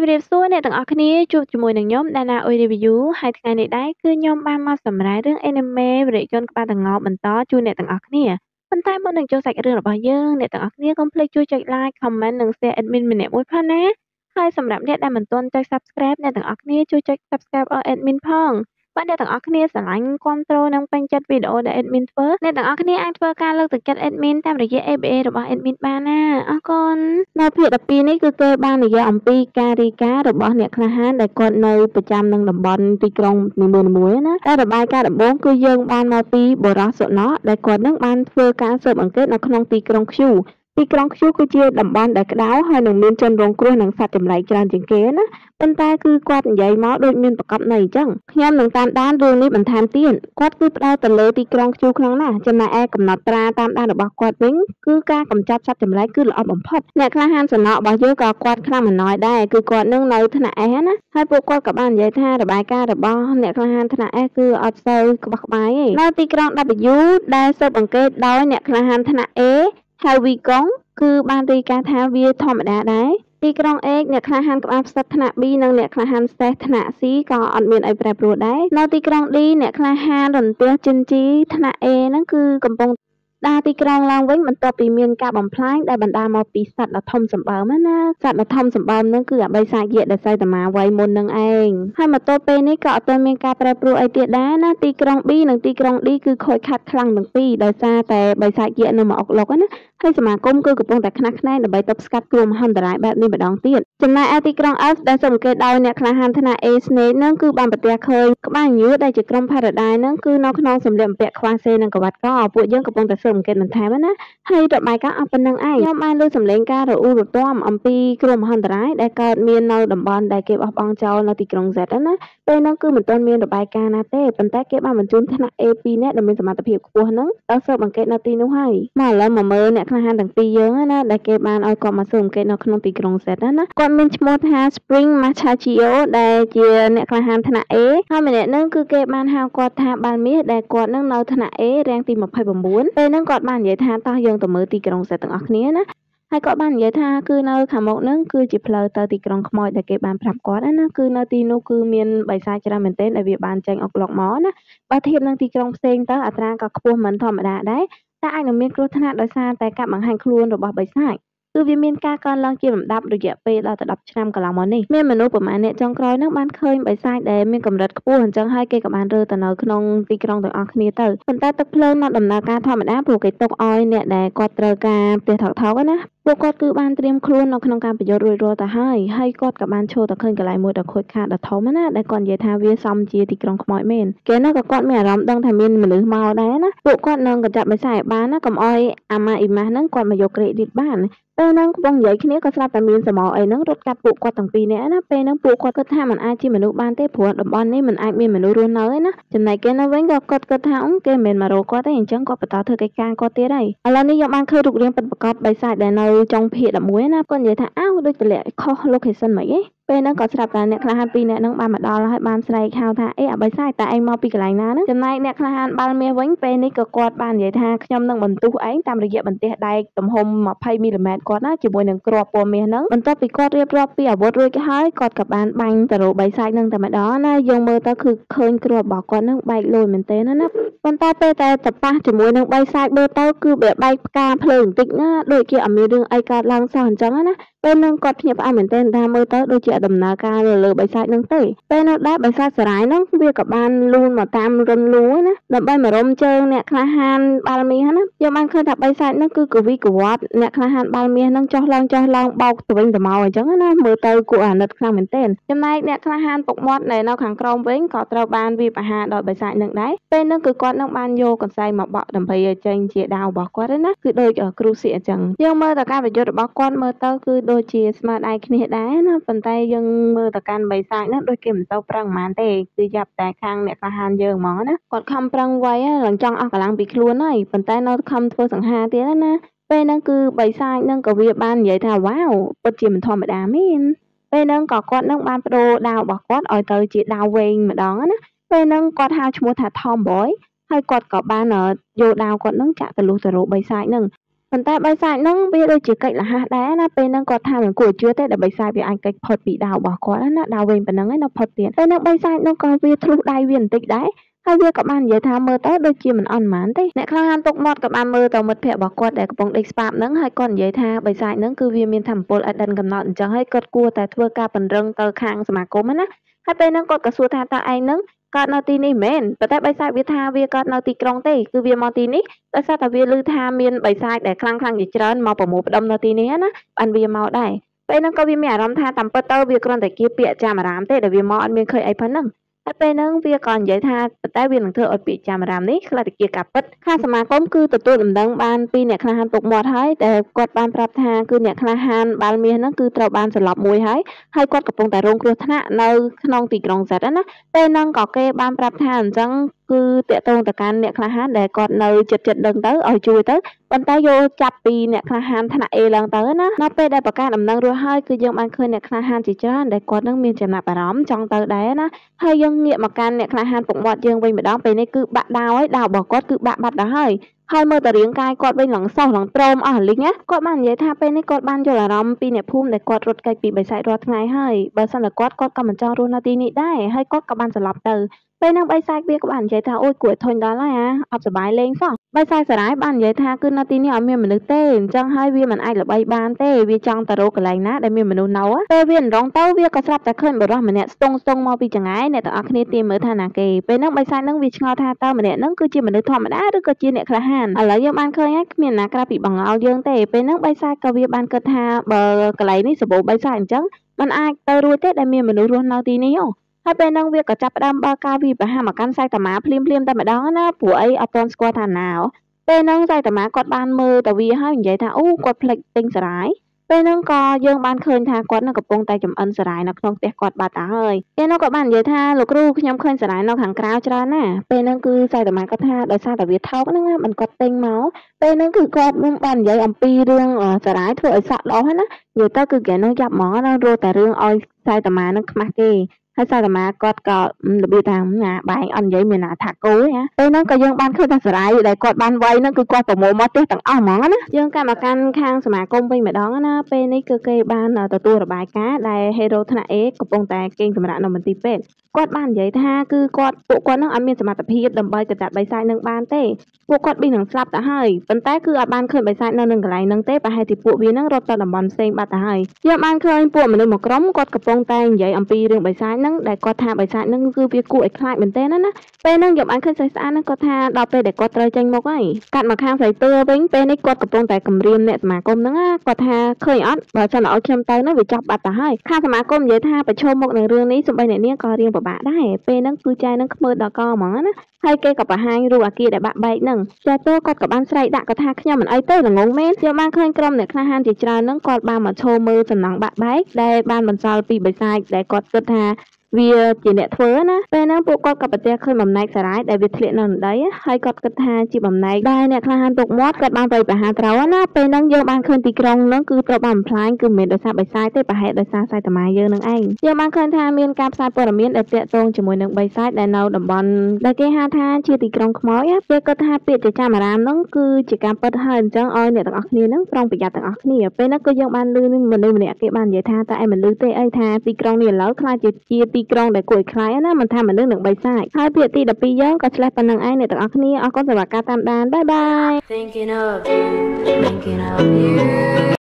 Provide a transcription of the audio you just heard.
ម្រាបសួរអ្នកទាំងអស់គ្នាជួបជាមួយនឹងខ្ញុំ Dana Oi Review ហើយថ្ងៃនេះដែរគឺខ្ញុំបានមកសម្រាយរឿង anime វរយន្តក្បាលតងបន្តជូនអ្នកទាំងអស់គ្នាប៉ុន្តែមុននឹងចូលសាច់រឿងរបស់យើងអ្នកទាំងអស់គ្នាកុំភ្លេចជួយចុច like comment និង share admin ម្នាក់មួយផងណាហើយសម្រាប់អ្នកដែលមិនទាន់ចុច subscribe អ្នកទាំងអស់គ្នាជួយចុច subscribe ឲ្យ admin ផងបើអ្នកទាំងអស់គ្នាស្រឡាញ់គាំទ្រនិងពេញចិត្តវីដេអូដែល admin ធ្វើអ្នកទាំងអស់គ្នាអាចធ្វើការលើកទឹកចិត្ត admin តាមរយៈ ABA របស់ admin បានណាអរគុណនៅភាគ12នេះគឺគេបាននិយាយអំពីការរាយការណ៍របស់អ្នកក្លាហានដែលគាត់នៅប្រចាំនឹងតំបន់ទីក្រុងនីមួយៗណាតែរបាយការណ៍ដំបូងគឺយើងបានមកពីបរោះសុណោដែលគាត់នឹងបានធ្វើការស៊ើបអង្កេតនៅក្នុងទីក្រុងខ្ជូទីក្រុងខ្ជូគឺជាតំបន់ដែលក្តៅហើយនឹងមានជនរងគ្រោះនិងសត្វចម្លែកច្រើនជាងគេណាប៉ុន្តែគឺគាត់និយាយមកដូចមានប្រកបន័យអញ្ចឹងខ្ញុំនឹងតាមដានរឿងនេះបន្ថែមទៀតគាត់គឺផ្ដោតទៅលើទីក្រុងខ្ជូខ្លាំងណាស់ចំណែកឯកំណត់ត្រាតាមដានរបស់គាត់វិញគឺការកម្ចាត់សត្វចម្លែកគឺល្អបំផុតអ្នកក្លាហានសំណក់របស់យើងក៏គាត់ខ្លាំងមិនណយដែរគឺគាត់នឹងនៅថ្នាក់ S ណាហើយពួកគាត់ក៏បាននិយាយថារបាយការណ៍របស់អ្នកក្លាហានថ្នាក់ S គឺអត់សូវក្បោះក្បាយទេនៅទីក្រុង W ដែលស៊ើបអង្កេតដោយអ្នកក្លាហានថ្នាក់ A ហើយវីកុងគឺបានរាយការណ៍ថាវាធម្មតាដែរទីក្រុង A អ្នកក្លាហានក្បាលផ្សិតថ្នាក់ B និងអ្នកក្លាហានស្តេសថ្នាក់ C ក៏អត់មានអីប្រែប្រួលដែរនៅទីក្រុង D អ្នកក្លាហានរន្ទះចិនជីថ្នាក់ A ហ្នឹងគឺកំពុងដើរទីក្រុងឡើងវិញបន្ទាប់ពីមានការបំផ្លាញដែលបណ្ដាលមកពីសត្វដ៏ធំសម្បើមណាសត្វដ៏ធំសម្បើមហ្នឹងគឺអបិសាយៈដែលសៃតាមាវ័យមុននឹងឯងហើយមកទល់ពេលនេះក៏អត់ទាន់មានការប្រែប្រួលអីទៀតដែរណាទីក្រុង B និងទីក្រុង D គឺខូចខាតខ្លាំងទាំងពីរដោយសារតែបិសាយៈនៅមកអុកឡុកណាហើយសមាគមគឺកំពុងតែខ្នះខ្នែងដើម្បីទប់ស្កាត់គ្រោះមហន្តរាយបែបនេះម្ដងទៀតចំណែកឯទីក្រុង F ដែលសង្កេតដោយអ្នកក្លាហានថ្នាក់ A Snake ហ្នឹងគឺបានប្រទះឃើញក្បាលញឿដែលជាក្រុម Paradise ហ្នឹងគឺនៅក្នុងសម្លៀកបំពាក់ខ្វះសេនិងក្រវ៉ាត់កពួកយើងកំពុងតែស៊ើបអង្កេតបន្ថែមណាហើយរបាយការណ៍អស់ប៉ុណ្្នឹងឯងខ្ញុំបានលើសម្លេងការរអ៊ូរទាំអំពីគ្រោះមហន្តរាយដែលកើតមាននៅតំបន់ដែលគេបោះបង់ចោលនៅទីក្រុង Z ណាពេលហ្នឹងគឺមិនទាន់មានរបាយការណ៍ណាទេប៉ុន្តែគេបានបញ្ជូនថ្នាក់ A 2នាក់ដែលមានសមត្ថភាពខ្ពស់ហ្នឹងទៅស៊ើបអង្កេតនៅទីនោះហើយមកឥឡូវមកមើលអ្នកក្លាហានទាំងពីរយើងណាដែលគេបានឲ្យគាត់មកស៊ើបអង្កេតនៅក្នុងទីក្រុង Z ណាគាត់មានឈ្មោះថា Spring Machachio ដែលជាអ្នកក្លាហានថ្នាក់ A ហើយម្នាក់ហ្នឹងគឺគេបានហៅគាត់ថាបាល់មាសដែលគាត់នឹងនៅថ្នាក់ A រាំងទី29ពេលហ្នឹងគាត់បាននិយាយថាតោះយើងទៅមើលទីក្រុង Z ទាំងអស់គ្នាណាហើយគាត់បាននិយាយថាគឺនៅខាងមុខហ្នឹងគឺជាផ្លូវទៅទីក្រុងខ្មោចដែលគេបានប្រាប់គាត់ណាគឺនៅទីនោះគឺមានបិសាចច្រើនមែនទែនដែលវាបានចេញអុកឡុកមកណាបើធៀបនឹងទីក្រុងផ្សេងទៅអត្រាក៏ខ្ពស់មិនធម្មតាដែរតែអាចនឹងមានគ្រោះថ្នាក់ដោយសារតែការបង្ហាញខ្លួនរបស់បិសាចគឺវាមានការកើនឡើងជាលំដាប់រយៈពេលដល់ទៅ10ឆ្នាំកន្លងមកនេះមានមនុស្សប្រមាណអ្នកចុងក្រោយហ្នឹងបានឃើញបិសាចដែលមានកម្រិតខ្ពស់អញ្ចឹងហើយគេក៏បានរើទៅនៅក្នុងទីក្រុងទាំងអស់គ្នាទៅប៉ុន្តែទឹកភ្លើងនៅដំណើរការធម្មតាព្រោះគេទុកឲ្យអ្នកដែលគាត់ត្រូវការផ្ទះថោកៗណាពួកគាត់គឺបានត្រៀមខ្លួននៅក្នុងការប្រយុទ្ធរួចរាល់ទៅហើយគាត់ក៏បានឈរទៅឃើញកន្លែងមួយដ៏ខូចខាតដ៏ធំណាដែលគាត់និយាយថាវាសមជាទីក្រុងខ្មោចមែនគេនោះក៏គាត់មានអារម្មណ៍ដឹងថាមានមនុស្សមកដែរណាពួកគាត់នឹងកញ្ចប់បិសាចឲ្យបានណាកុំឲ្យអាម៉ាអ៊ីម៉ាស់ហ្នឹងគាត់មកយកក្រេឌីតបានពេលហ្នឹងកំពុងនិយាយគ្នាក៏ស្រាប់តែមានសមោអីហ្នឹងរត់កាត់ពួកគាត់ទាំងពីរនាក់ណាពេលហ្នឹងពួកគាត់គិតថាมันអាចជាមនុស្សបានទេព្រោះតំបន់នេះมันអាចមានមនុស្សរស់នៅឯណាចំណែកគេនៅវិញក៏គាត់គិតថាគេមិនមែនមករកគាត់ទេអញ្ចឹងគាត់បន្តធ្វើកិច្ចការគាត់ទៀតហើយឥឡូវនេះខ្ញុំបានឃើញរូបរាងពិតប្រាកដបិសាចដែលនៅចុងភាគ11ណាគាត់និយាយថាអើដូចតម្លាក់ខុស location ហ្មងឯងពេលហ្នឹងក៏ស្រាប់តែអ្នកក្លាហានពីរនាក់ហ្នឹងបានមកដល់ហើយបានស្រែកហៅថាអេអាបិសាចតែឯងមកពីកន្លែងណាហ្នឹងចំណែកអ្នកក្លាហានបាល់មាសវិញពេលនេះក៏គាត់បាននិយាយថាខ្ញុំនឹងបន្ទុះឯងតាមរយៈបន្ទះដែកទំហំ20មីលីម៉ែត្រគាត់ណាជាមួយនឹងគ្រាប់ពណ៌មាសហ្នឹងបន្ទាប់ពីគាត់រៀបរាប់ពីអាវុធរួចហើយគាត់ក៏បានបាញ់ទៅរកបិសាចហ្នឹងតែម្ដងណាយើងមើលទៅគឺឃើញគ្រាប់របស់គាត់ហ្នឹងបែកលយមែនទេណាប៉ុន្តែពេលតែតប៉ះជាមួយនឹងបិសាចមើលទៅគឺវាបែកផ្កាភ្លើងបន្តិចណាដូចជាអត់មានរឿងអីកើតឡើងសោះអញ្ចឹងណាពេលហ្នឹងគាត់ភ្ញាក់ផ្អើលមែនទេថាមើលទៅដូចជាដំណើរការលើបិសាចហ្នឹងទេពេលនោះដែរបិសាចសារាយហ្នឹងវាក៏បានលូនមកតាមរិនលូណាដើម្បីមករុំជើងអ្នកក្លាហានបាល់មាសណាយើងបានឃើញថាបិសាចហ្នឹងគឺកវីកវត្តអ្នកក្លាហានបាល់មាសហ្នឹងចុះឡើងបោកទៅវិញទៅមកអញ្ចឹងណាមើលទៅគួរអាណិតខ្លាំងមែនទែនចំណែកអ្នកក្លាហានពុកមាត់នៅខាងក្រោមវិញក៏ត្រូវបានវាបហាដោយបិសាចហ្នឹងដែរពេលហ្នឹងគឺគាត់នឹងបានយកកន្សែងមកបក់ដើម្បីឲ្យចេញជាដាវរបស់គាត់ណាគឺដូចគ្រូសៀកអញ្ចឹងយើងមើលទៅការប្រយុទ្ធរបស់គាត់មើលទៅគឺដូចជាស្មើដៃគ្នាដែរណាប៉ុន្តែយើងមើលទៅកាន់បិសាចហ្នឹងដូចគេមិនទៅប្រឹងហ្មងទេគឺយ៉ាប់តែខាងអ្នកក្លាហានយើងហ្មងណាគាត់ខំប្រឹងវាយឡើងចង់អស់កម្លាំងពីខ្លួនហើយប៉ុន្តែនៅខំធ្វើសង្ហាទៀតណាពេលហ្នឹងគឺបិសាចហ្នឹងក៏វាបាននិយាយថាវ៉ាវពិតជាមិនធម្មតាមែនពេលហ្នឹងក៏គាត់នឹងបានបដូរដាវរបស់គាត់ឲ្យទៅជាដាវវែងម្ដងណាពេលហ្នឹងគាត់ហៅឈ្មោះថា Tomboy ហើយគាត់ក៏បានយកដាវគាត់នឹងចាក់ទៅលុះទៅរកបិសាចហ្នឹងប៉ុន្តែបិសាចហ្នឹងវាដូចជាកិច្ចរហ័សដែរណាពេលហ្នឹងគាត់ថាមិនគួរជឿទេដែលបិសាចវាអាចកិច្ចផុតពីដាវរបស់គាត់ណាដាវវិញប៉ុណ្ណឹងឯងនៅផុតទៀតពេលហ្នឹងបិសាចនោះក៏វាធ្លុះដៃវាបន្តិចដែរហើយវាក៏បាននិយាយថាមើលទៅដូចជាមិនអន់ហ្មងទេអ្នកខ្លះហានទុកមាត់ក៏បានមើលទៅមិត្តភ័ក្តិរបស់គាត់ដែលកំពុងដេកស្ប៉ាប់ហ្នឹងហើយគាត់និយាយថាបិសាចហ្នឹងគឺវាមានធម៌ពលឥតដិនកំណត់អញ្ចឹងហើយគាត់គួរតែធ្វើការពង្រឹងទៅខាងសមាគមណាហើយពេលហ្នឹងគាត់ក៏សួរថាតើឯងហ្នឹងកើតនៅទីនេះមែនប៉ុន្តែបិសាចវាថាវាកើតនៅទីក្រុងទេគឺវាមកទីនេះដោយសារតែវាឮថាមានបិសាចដែលខ្លាំងៗជាច្រើនមកប្រមូលផ្ដុំនៅទីនេះណាបានវាមកដែរពេលហ្នឹងក៏វាមានអារម្មណ៍ថាតាមពិតទៅវាគ្រាន់តែជាពាក្យចាំអារាមទេដែលវាមកអត់មានឃើញអីប៉ុណ្ណឹងហើយពេលហ្នឹងវាក៏និយាយថាតែវានឹងធ្វើឲ្យពាក្យចាំអារាមនេះខ្លះតែជាការពិតខាងសមាគមគឺទទួលដំណឹងបានពីអ្នកក្លាហានពុកមាត់ហើយតែគាត់បានប្រាប់ថាគឺអ្នកក្លាហានបាល់មាសហ្នឹងគឺត្រូវបានសន្លប់មួយហើយគាត់កំពុងតែរងគ្រោះថ្នាក់នៅក្នុងទីក្រុងសិតណាពេលហ្នឹងក៏គេបានប្រាប់ថាអញ្ចឹងគឺតាក់ទងទៅកាន់អ្នកក្លាហានដែលគាត់នៅចិត្តដឹងទៅឲ្យជួយទៅប៉ុន្តែយកចាប់ពីអ្នកក្លាហានថ្នាក់ A ឡើងទៅណានៅពេលដែលប្រកាសដំណឹងរួចហើយគឺយើងបានឃើញអ្នកក្លាហានជាច្រើនដែលគាត់នឹងមានចំណាប់អារម្មណ៍ចង់ទៅដែរណាហើយយើងងាកមកកាន់អ្នកក្លាហានពុកមាត់យើងវិញម្ដងពេលនេះគឺបាក់ដាវហើយដាវរបស់គាត់គឺបាក់បាត់ទៅហើយមើលតែរាងកាយគាត់វិញឡើងសោះឡើងទ្រាំអស់លីងណាគាត់បាននិយាយថាពេលនេះគាត់បានយល់អារម្មណ៍ពីអ្នកភូមិដែលគាត់រត់គេចពីបិសាចរាល់ថ្ងៃហើយបើសិនតែគាត់ក៏មិនចង់រស់នៅទីនេះដែរហើយគាត់ក៏បានស្លាប់ទៅពេលហ្នឹងបិសាចវាក៏បាននិយាយថាអូយគួរឲ្យធុញដល់ហើយអត់សុបាយលេងសោះបិសាចសារ៉ាយបាននិយាយថាគឺនៅទីនេះអត់មានមនុស្សទេអញ្ចឹងហើយវាមិនអាចល្បីបានទេវាចង់ទៅរកកន្លែងណាដែលមានមនុស្សនៅពេលវារងទៅវាក៏ស្រាប់តែឃើញបរិសម្នាក់ស្ទង់មកពីចង្អែអ្នកទាំងអស់គ្នាទាមើលថាណាគេពេលហ្នឹងបិសាចហ្នឹងវាឆ្ងល់ថាតើម្នាក់ហ្នឹងគឺជាមនុស្សធម្មតាឬក៏ជាអ្នកក្លាហានឥឡូវយើងបានឃើញហើយគ្មានណាក្រៅពីបង្អល់យើងទេពេលហ្នឹងបិសាចក៏វាបានគិតថាបើកន្លែងនេះសម្បូរបិសាចអញ្ចឹងมันអាចទៅរួចទេដែលមានមនុស្សរស់នៅទីនេះហើយពេលហ្នឹងវាក៏ចាប់ផ្ដើមបើកការវាប្រហារមកកាន់សៃតាម៉ាភ្លាមតែម្ដងណាព្រោះអីអត់ទាន់ស្គាល់ថាណាពេលហ្នឹងសៃតាម៉ាគាត់បានមើលទៅវាហើយនិយាយថាអូគាត់ភ្លេចទិញសារ៉ាយពេលហ្នឹងក៏យើងបានឃើញថាគាត់នឹងកំពុងតែចំអិនសារ៉ាយនៅក្នុងផ្ទះគាត់បាត់ទៅហើយពេលហ្នឹងក៏បាននិយាយថាលោកគ្រូខ្ញុំឃើញសារ៉ាយនៅខាងក្រៅច្រើនណាពេលហ្នឹងគឺសៃតាម៉ាគាត់ថាដោយសារតែវាថោកហ្នឹងមិនគាត់ទិញមកពេលហ្នឹងគឺគាត់នឹងបាននិយាយអំពីរឿងសារ៉ាយធ្វើឲ្យសក់ដុះហ្នឹងណានិយាយទៅគឺគេនឹងចាប់ហ្មងណារត់តែរឿងឲ្យសៃតាម៉ានឹងខ្មាស់គេហើយសាតាម៉ាគាត់ក៏របៀបថាណាបែងអត់និយាយមានណាថាគោទេណាពេលហ្នឹងក៏យើងបានឃើញថាសារាយដែលគាត់បានវាយហ្នឹងគឺគាត់ប្រមូលមកផ្ទះទាំងអស់ហ្មងណាយើងកាត់មកកាន់ខាងសមាគមវិញម្ដងណាពេលនេះគឺគេបានទទួលរបាយការណ៍ដែលហេរ៉ូថ្នាក់ A កំពុងតែគេងសម្រាប់នៅមន្ទីរពេទ្យគាត់បាននិយាយថាគឺពួកគាត់នឹងអត់មានសមត្ថភាពដើម្បីទៅចាប់បិសាចនឹងបានទេពួកគាត់ប៊ីនឹងស្លាប់ទៅហើយប៉ុន្តែគឺអត់បានឃើញបិសាចនៅនឹងកន្លែងហ្នឹងទេប្រហែលជាពួកវានឹងរត់ទៅតំបន់ផ្សេងបាត់ទៅហើយយើងបានឃើញពួកមនុស្សមួយក្រុមគាត់កំពុងតែនិយាយអំពីរឿងបិសាចហ្នឹងដែលគាត់ថាបិសាចហ្នឹងគឺវាគួរឲ្យខ្លាចមែនទែនណាពេលហ្នឹងយើងបានឃើញស្រីស្អាតហ្នឹងគាត់ថាដល់ពេលដែលគាត់ត្រូវចេញមុខហើយកាត់មកខាងស្រីតឿវិញពេលនេះគាត់កំពុងតែគម្រាមអ្នកសមាគមហ្នឹងគាត់ថាឃើញអត់បើសិនឲ្យខ្ញុំទៅនោះវាចាប់បាត់ទៅហើយខាងសមាគមនិយាយថាប្រឈមមុខនឹងរឿងនេះសូម្បីអ្នកនាងក៏រៀងពិបាកដែរពេលហ្នឹងគឺចែនឹងខ្មើដល់កហ្មងណាហើយគេក៏បង្ហាញរូបអាគារដែលបាក់បែកហ្នឹងចាតើគាត់ក៏បានស្រែកដាក់គាត់ថាខ្ញុំមិនអីទេល្ងងមែនយើងបានឃើញក្រុមអ្នកក្លាហានជាច្រើនហ្នឹងគាត់បានមកឈរមើលសំណង់បាក់បែកដែលបានបន្សល់ពីបិសាចដែលគាត់គិតថាវាជាអ្នកធ្វើណាពេលហ្នឹងពួកគាត់ក៏ប្រទះឃើញបំណែកសារ៉ាយដែលវាធ្លាក់នៅក្នុងដីហើយគាត់គិតថាជាបំណែកដែលអ្នកក្លាហានពុកមាត់គាត់បានទៅប្រហារត្រូវណាពេលហ្នឹងយើងបានឃើញទីក្រុងហ្នឹងគឺត្រូវបានបំផ្លាញគឺមិនមែនដោយសារបិសាចទេប្រហែលដោយសារសៃតាម៉ាយើងនឹងឯងយើងបានឃើញថាមានការផ្សាយព័ត៌មានដែលតាក់ទងជាមួយនឹងបិសាចដែលនៅតំបន់ដែលគេហៅថាជាទីក្រុងខ្មោចគេគិតថាពាក្យចចាមអារាមហ្នឹងគឺជាការពិតហើយអញ្ចឹងឲ្យអ្នកទាំងអស់គ្នាហ្នឹងប្រុងប្រយ័ត្នទាំងអស់គ្នាពេលហ្នឹងក៏យើងបានឮនឹងមនុស្សម្នាក់គេបាននិយាយថាតែឯងមិនឮទេអីថាទីក្រុងនេះឥឡូវខ្លាចជាទីក្រុងដែលគួរឲ្យខ្លាចណាមិនថាមនុស្សនឹងបិសាចហើយពាក្យទី12យើងក៏ឆ្លេះប៉ុណ្្នឹងឯងអ្នកទាំងអស់គ្នាអរគុណសម្រាប់ការតាមដានបាយបាយ Thinking of you